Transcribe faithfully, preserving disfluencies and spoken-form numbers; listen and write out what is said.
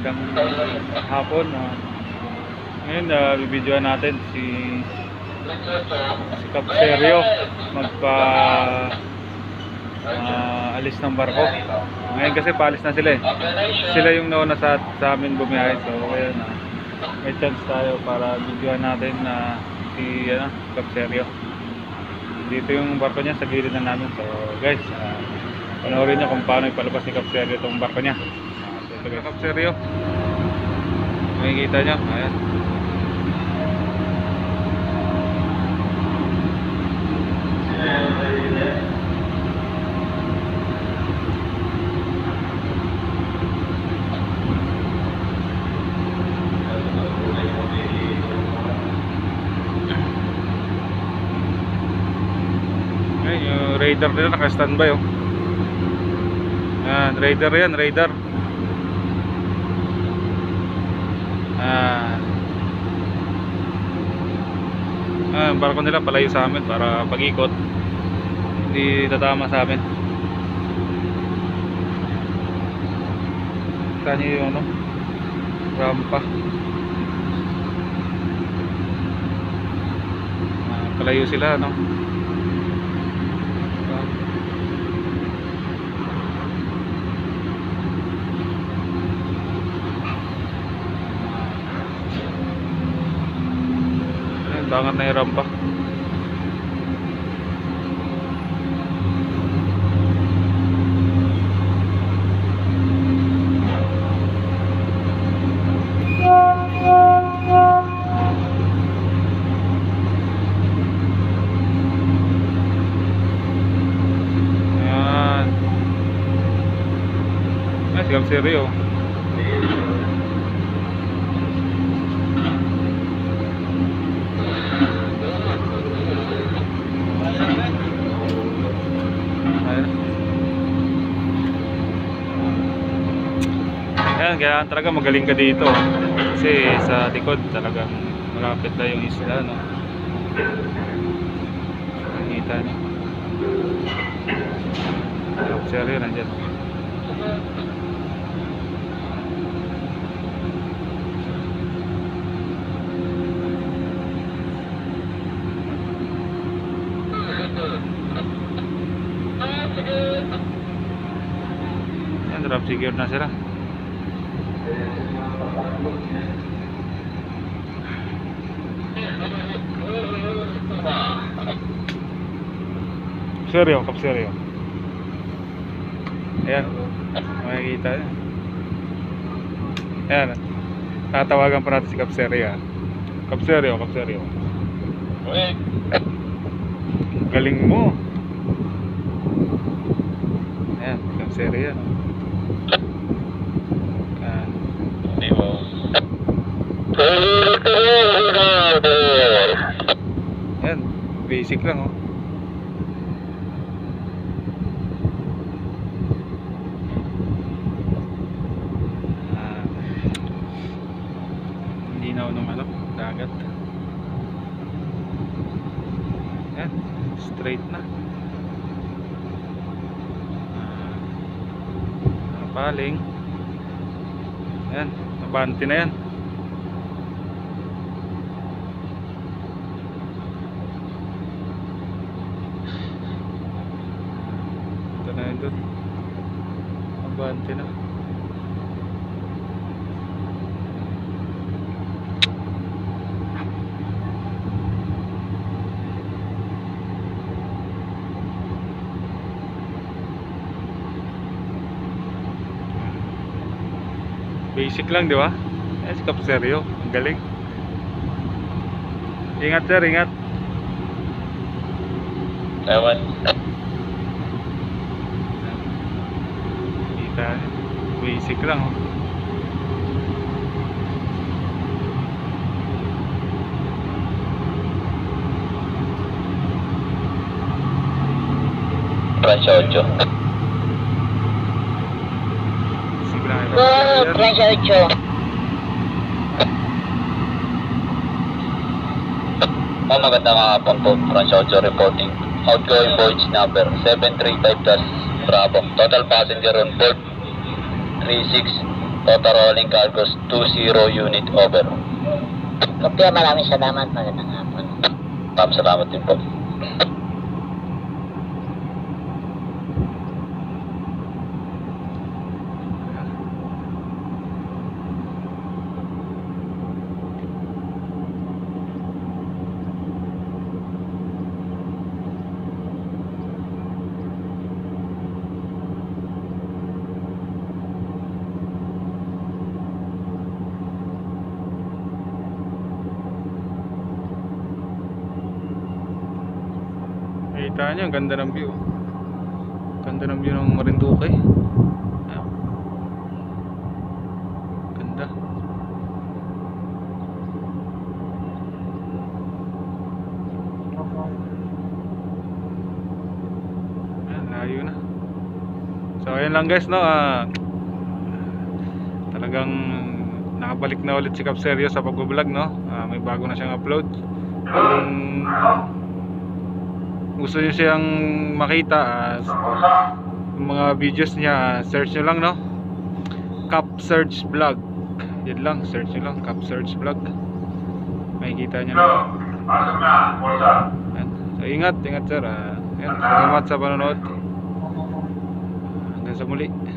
magandang hapon. Uh, ngayon, uh, bibidyoan natin si si Capserio magpa uh, alis ng barko. Ngayon kasi paalis na sila eh. Sila yung nauna sa, sa amin bumiyahe. So ngayon, uh, may chance tayo para bidyoan natin na uh, si uh, Capserio. Dito yung barko niya sa gilid na namin. So guys, uh, panoorin niyo kung paano ipalabas ni Capserio itong barko niya. Ito yung Capserio. Makikita niyo. Ayan. Ayan, yung radar nila naka-standby oh. Ayan, radar yan, radar. Ah, ah, barko nila palayo sa amin para pag-ikot hindi tatama sa amin. Kita nyo yung ano, rampa. Ah, palayo sila no. Tangan na yung rampa. Ayan. Ayan si Capserio. Ayan, kaya talaga magaling ka dito kasi sa likod talagang malapit na yung isla no. Nakita niyo Capserio nandiyan. Ayan, drop secure na sila. Capserio, Capserio. Ayan, makikita niyo. Ayan, tatawagan pa natin si Capserio. Capserio, Capserio. Galing mo. Ayan, Capserio yan. Ayan. Ayan, basic lang oh. Linaw ng ano, dagat. Ayan, straight na. Ah, paling. Ayan, nabante na yan. Ito na yun doon. Nabante na. Basic lang, di ba? Eh, si Capserio, ang galing. Ingat sir, ingat. Ewan. Kita, basic lang oh. Francia ocho. Francia ocho. Oh, magandang hapon po. Francia ocho reporting. Outgoing voyage number seven three five Bravo. Total passenger on board three six Total rolling cargos two zero unit over. Kopya, maraming salamat. Magandang hapon. Ma'am, salamat din po. Nakita nyo, ang ganda ng view. Ganda ng view ng Marinduque. Ayan. Ganda. Ayan, layo na. So ayan lang guys, no. Ah, talagang nakabalik na ulit si Capserio sa pag-vlog, no. Ah, may bago na siyang upload. Kung gusto niyo siyang makita, uh, yung mga videos niya, uh, search nyo lang, no, Capsearch Vlog. Yan lang, search nyo lang, Capsearch Vlog. Makikita nyo na. Yan. So ingat, ingat sir. uh, yan, salamat sa panonood. Hanggang sa muli.